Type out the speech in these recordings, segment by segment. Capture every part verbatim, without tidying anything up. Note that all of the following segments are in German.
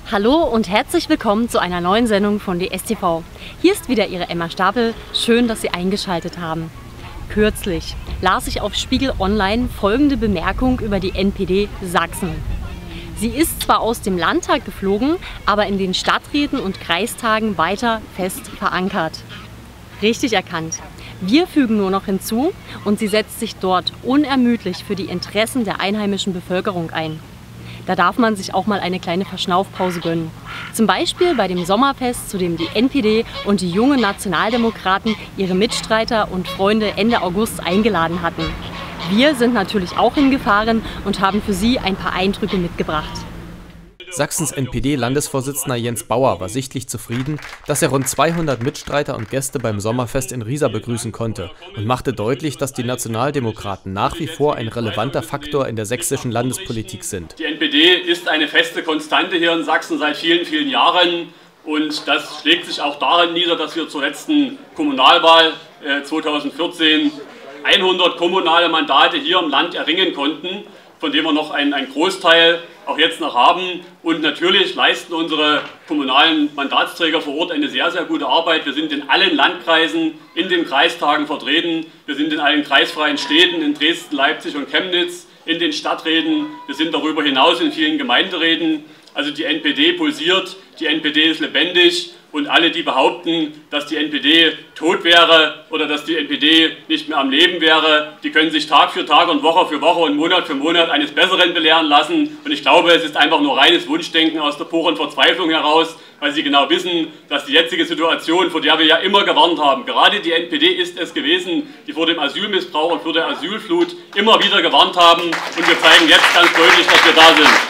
Hallo und herzlich willkommen zu einer neuen Sendung von D S T V. Hier ist wieder Ihre Emma Stapel. Schön, dass Sie eingeschaltet haben. Kürzlich las ich auf Spiegel Online folgende Bemerkung über die N P D Sachsen. Sie ist zwar aus dem Landtag geflogen, aber in den Stadträten und Kreistagen weiter fest verankert. Richtig erkannt. Wir fügen nur noch hinzu und sie setzt sich dort unermüdlich für die Interessen der einheimischen Bevölkerung ein. Da darf man sich auch mal eine kleine Verschnaufpause gönnen. Zum Beispiel bei dem Sommerfest, zu dem die N P D und die jungen Nationaldemokraten ihre Mitstreiter und Freunde Ende August eingeladen hatten. Wir sind natürlich auch hingefahren und haben für Sie ein paar Eindrücke mitgebracht. Sachsens N P D-Landesvorsitzender Jens Bauer war sichtlich zufrieden, dass er rund zweihundert Mitstreiter und Gäste beim Sommerfest in Riesa begrüßen konnte und machte deutlich, dass die Nationaldemokraten nach wie vor ein relevanter Faktor in der sächsischen Landespolitik sind. Die N P D ist eine feste Konstante hier in Sachsen seit vielen, vielen Jahren und das schlägt sich auch darin nieder, dass wir zur letzten Kommunalwahl äh, zweitausendvierzehn hundert kommunale Mandate hier im Land erringen konnten, von dem wir noch einen, einen Großteil auch jetzt noch haben. Und natürlich leisten unsere kommunalen Mandatsträger vor Ort eine sehr, sehr gute Arbeit. Wir sind in allen Landkreisen, in den Kreistagen vertreten. Wir sind in allen kreisfreien Städten, in Dresden, Leipzig und Chemnitz, in den Stadträten. Wir sind darüber hinaus in vielen Gemeinderäten. Also die N P D pulsiert, die N P D ist lebendig. Und alle, die behaupten, dass die N P D tot wäre oder dass die N P D nicht mehr am Leben wäre, die können sich Tag für Tag und Woche für Woche und Monat für Monat eines Besseren belehren lassen. Und ich glaube, es ist einfach nur reines Wunschdenken aus der puren Verzweiflung heraus, weil sie genau wissen, dass die jetzige Situation, vor der wir ja immer gewarnt haben, gerade die N P D ist es gewesen, die vor dem Asylmissbrauch und vor der Asylflut immer wieder gewarnt haben. Und wir zeigen jetzt ganz deutlich, dass wir da sind.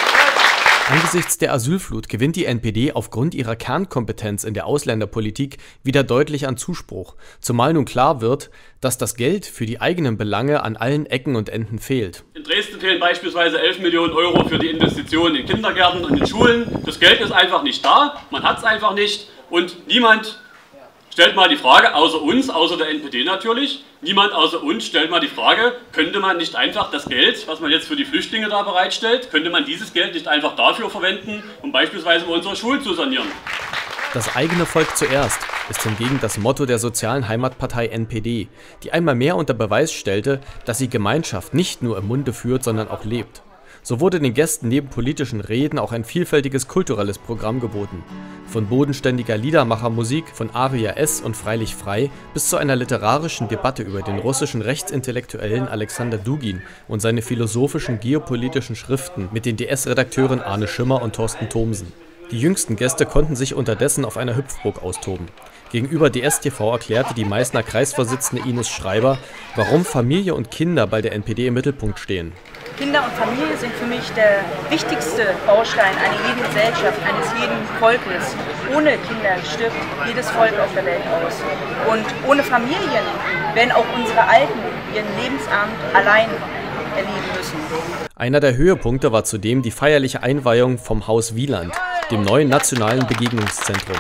Angesichts der Asylflut gewinnt die N P D aufgrund ihrer Kernkompetenz in der Ausländerpolitik wieder deutlich an Zuspruch, zumal nun klar wird, dass das Geld für die eigenen Belange an allen Ecken und Enden fehlt. In Dresden fehlen beispielsweise elf Millionen Euro für die Investitionen in Kindergärten und in Schulen. Das Geld ist einfach nicht da, man hat es einfach nicht und niemand stellt mal die Frage, außer uns, außer der N P D natürlich, niemand außer uns stellt mal die Frage, könnte man nicht einfach das Geld, was man jetzt für die Flüchtlinge da bereitstellt, könnte man dieses Geld nicht einfach dafür verwenden, um beispielsweise unsere Schulen zu sanieren? Das eigene Volk zuerst ist hingegen das Motto der sozialen Heimatpartei N P D, die einmal mehr unter Beweis stellte, dass sie Gemeinschaft nicht nur im Munde führt, sondern auch lebt. So wurde den Gästen neben politischen Reden auch ein vielfältiges kulturelles Programm geboten. Von bodenständiger Liedermachermusik von Aria S. und Freilich Frei bis zu einer literarischen Debatte über den russischen Rechtsintellektuellen Alexander Dugin und seine philosophischen geopolitischen Schriften mit den D S-Redakteuren Arne Schimmer und Thorsten Thomsen. Die jüngsten Gäste konnten sich unterdessen auf einer Hüpfburg austoben. Gegenüber D S T V erklärte die Meißner Kreisvorsitzende Ines Schreiber, warum Familie und Kinder bei der N P D im Mittelpunkt stehen. Kinder und Familie sind für mich der wichtigste Baustein einer jeden Gesellschaft, eines jeden Volkes. Ohne Kinder stirbt jedes Volk auf der Welt aus. Und ohne Familien werden auch unsere Alten ihren Lebensabend allein erleben müssen. Einer der Höhepunkte war zudem die feierliche Einweihung vom Haus Wieland, dem neuen nationalen Begegnungszentrum.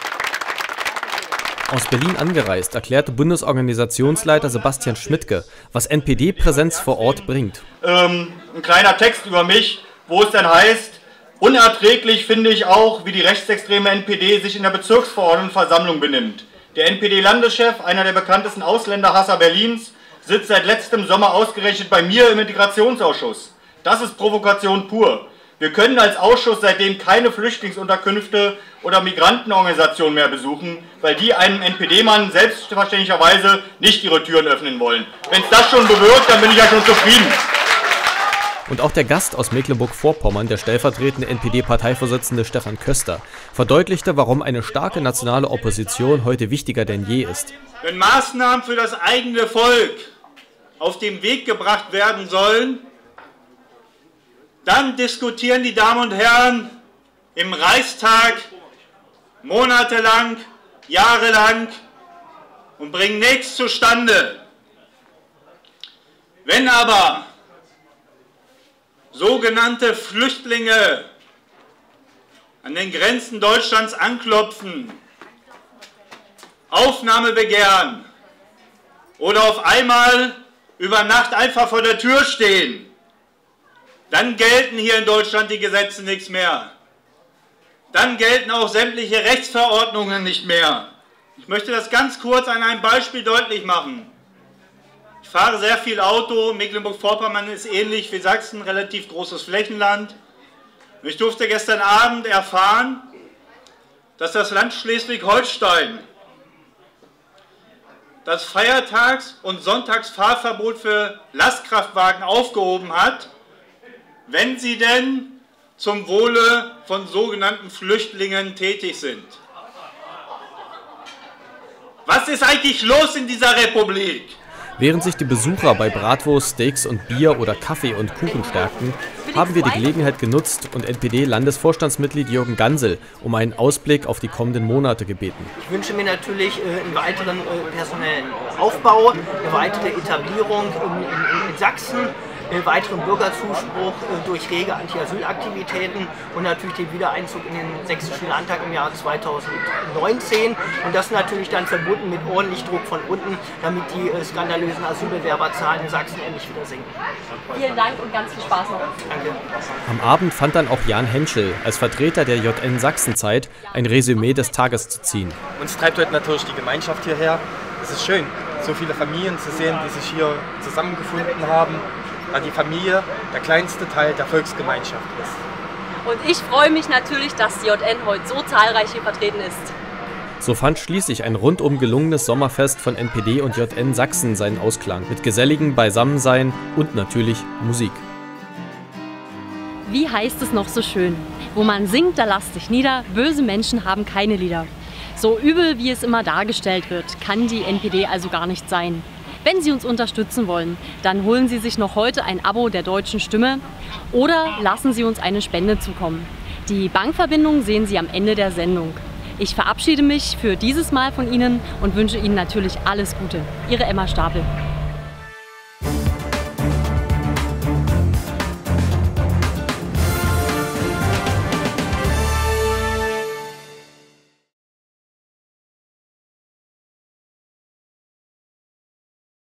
Aus Berlin angereist, erklärte Bundesorganisationsleiter Sebastian Schmidtke, was N P D-Präsenz vor Ort bringt. Ähm, ein kleiner Text über mich, wo es dann heißt, unerträglich finde ich auch, wie die rechtsextreme N P D sich in der Bezirksverordnetenversammlung benimmt. Der N P D-Landeschef, einer der bekanntesten Ausländerhasser Berlins, sitzt seit letztem Sommer ausgerechnet bei mir im Integrationsausschuss. Das ist Provokation pur. Wir können als Ausschuss seitdem keine Flüchtlingsunterkünfte oder Migrantenorganisationen mehr besuchen, weil die einem N P D-Mann selbstverständlicherweise nicht ihre Türen öffnen wollen. Wenn es das schon bewirkt, dann bin ich ja schon zufrieden. Und auch der Gast aus Mecklenburg-Vorpommern, der stellvertretende N P D-Parteivorsitzende Stefan Köster, verdeutlichte, warum eine starke nationale Opposition heute wichtiger denn je ist. Wenn Maßnahmen für das eigene Volk auf den Weg gebracht werden sollen, dann diskutieren die Damen und Herren im Reichstag monatelang, jahrelang und bringen nichts zustande. Wenn aber sogenannte Flüchtlinge an den Grenzen Deutschlands anklopfen, Aufnahme begehren oder auf einmal über Nacht einfach vor der Tür stehen, dann gelten hier in Deutschland die Gesetze nichts mehr. dann gelten auch sämtliche Rechtsverordnungen nicht mehr. Ich möchte das ganz kurz an einem Beispiel deutlich machen. Ich fahre sehr viel Auto, Mecklenburg-Vorpommern ist ähnlich wie Sachsen, relativ großes Flächenland. Und ich durfte gestern Abend erfahren, dass das Land Schleswig-Holstein das Feiertags- und Sonntagsfahrverbot für Lastkraftwagen aufgehoben hat, wenn sie denn zum Wohle von sogenannten Flüchtlingen tätig sind. Was ist eigentlich los in dieser Republik? Während sich die Besucher bei Bratwurst, Steaks und Bier oder Kaffee und Kuchen stärkten, haben wir die Gelegenheit genutzt und N P D-Landesvorstandsmitglied Jürgen Gansel um einen Ausblick auf die kommenden Monate gebeten. Ich wünsche mir natürlich äh, einen weiteren äh, personellen Aufbau, eine weitere Etablierung in, in, in Sachsen, einen weiteren Bürgerzuspruch äh, durch rege Anti-Asyl-Aktivitäten und natürlich den Wiedereinzug in den Sächsischen Landtag im Jahr zweitausendneunzehn. Und das natürlich dann verbunden mit ordentlich Druck von unten, damit die äh, skandalösen Asylbewerberzahlen in Sachsen endlich wieder sinken. Vielen Dank und ganz viel Spaß noch. Danke. Am Abend fand dann auch Jan Henschel als Vertreter der J N Sachsenzeit ein Resümee des Tages zu ziehen. Uns treibt heute natürlich die Gemeinschaft hierher. Es ist schön, so viele Familien zu sehen, die sich hier zusammengefunden haben, da die Familie der kleinste Teil der Volksgemeinschaft ist. Und ich freue mich natürlich, dass die J N heute so zahlreich hier vertreten ist. So fand schließlich ein rundum gelungenes Sommerfest von N P D und J N Sachsen seinen Ausklang, mit geselligem Beisammensein und natürlich Musik. Wie heißt es noch so schön? Wo man singt, da lasst dich nieder, böse Menschen haben keine Lieder. So übel, wie es immer dargestellt wird, kann die N P D also gar nicht sein. Wenn Sie uns unterstützen wollen, dann holen Sie sich noch heute ein Abo der Deutschen Stimme oder lassen Sie uns eine Spende zukommen. Die Bankverbindung sehen Sie am Ende der Sendung. Ich verabschiede mich für dieses Mal von Ihnen und wünsche Ihnen natürlich alles Gute. Ihre Emma Stapel.